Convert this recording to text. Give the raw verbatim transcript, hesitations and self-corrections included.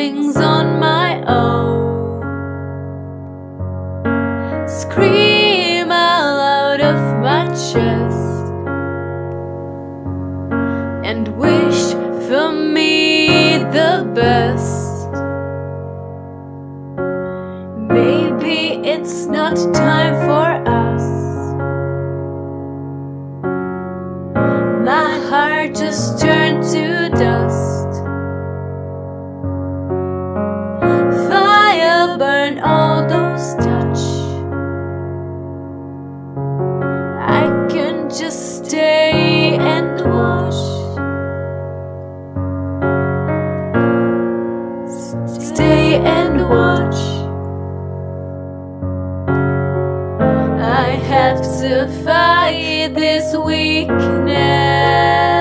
things on my own, scream out loud of my chest, and wish for me the best. Maybe it's not time for us. My heart just turned to dust. Fire burned all those touch. I can just stay and watch. Stay and watch. I have to fight this weakness.